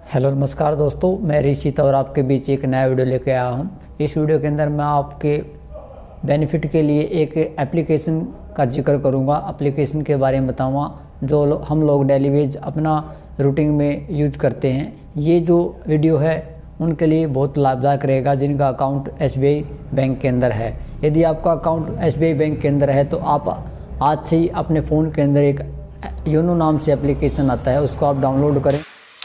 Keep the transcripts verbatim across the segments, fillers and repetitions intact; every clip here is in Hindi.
हेलो नमस्कार दोस्तों, मैं ऋषित और आपके बीच एक नया वीडियो लेके आया हूँ। इस वीडियो के अंदर मैं आपके बेनिफिट के लिए एक एप्लीकेशन का जिक्र करूँगा। एप्लीकेशन के बारे में बताऊँगा जो लो, हम लोग डेली वेज अपना रूटीन में यूज करते हैं। ये जो वीडियो है उनके लिए बहुत लाभदायक रहेगा जिनका account S B I bank के अंदर है। यदि आपका account S B I bank के अंदर है तो आप आज से ही अपने फ़ोन के अंदर एक योनो नाम से एप्लीकेशन आता है, उसको आप डाउनलोड करें।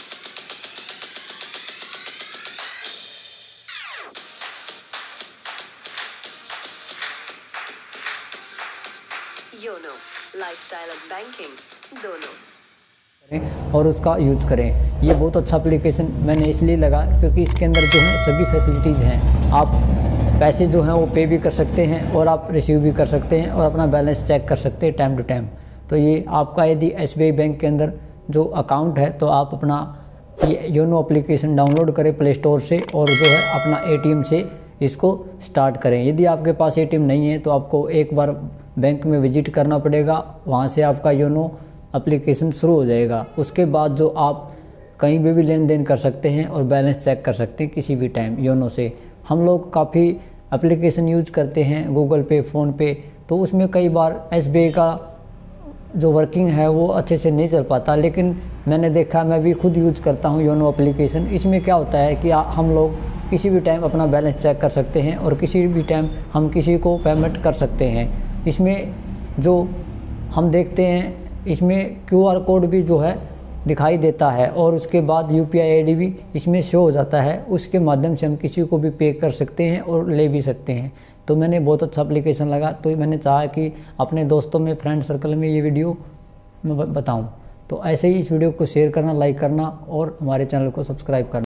योनो लाइफस्टाइल और बैंकिंग दोनों और उसका यूज करें। ये बहुत अच्छा एप्लीकेशन मैंने इसलिए लगा क्योंकि इसके अंदर जो है सभी फैसिलिटीज़ हैं। आप पैसे जो हैं वो पे भी कर सकते हैं और आप रिसीव भी कर सकते हैं और अपना बैलेंस चेक कर सकते हैं टाइम टू टाइम। तो ये आपका यदि एस बी आई बैंक के अंदर जो अकाउंट है तो आप अपना ये योनो एप्लीकेशन डाउनलोड करें प्ले स्टोर से और जो है अपना ए टी एम से इसको स्टार्ट करें। यदि आपके पास ए टी एम नहीं है तो आपको एक बार बैंक में विजिट करना पड़ेगा, वहाँ से आपका योनो एप्लीकेशन शुरू हो जाएगा। उसके बाद जो आप कहीं भी भी लेन देन कर सकते हैं और बैलेंस चेक कर सकते हैं किसी भी टाइम योनो से। हम लोग काफ़ी एप्लीकेशन यूज करते हैं, गूगल पे, फ़ोन पे, तो उसमें कई बार एस बी आई का जो वर्किंग है वो अच्छे से नहीं चल पाता, लेकिन मैंने देखा, मैं भी खुद यूज करता हूँ योनो एप्लीकेशन। इसमें क्या होता है कि हम लोग किसी भी टाइम अपना बैलेंस चेक कर सकते हैं और किसी भी टाइम हम किसी को पेमेंट कर सकते हैं। इसमें जो हम देखते हैं इसमें क्यू आर कोड भी जो है दिखाई देता है और उसके बाद U P I I D भी इसमें शो हो जाता है। उसके माध्यम से हम किसी को भी पे कर सकते हैं और ले भी सकते हैं। तो मैंने बहुत अच्छा एप्लीकेशन लगा तो मैंने चाहा कि अपने दोस्तों में, फ्रेंड सर्कल में ये वीडियो मैं बताऊं। तो ऐसे ही इस वीडियो को शेयर करना, लाइक करना और हमारे चैनल को सब्सक्राइब करना।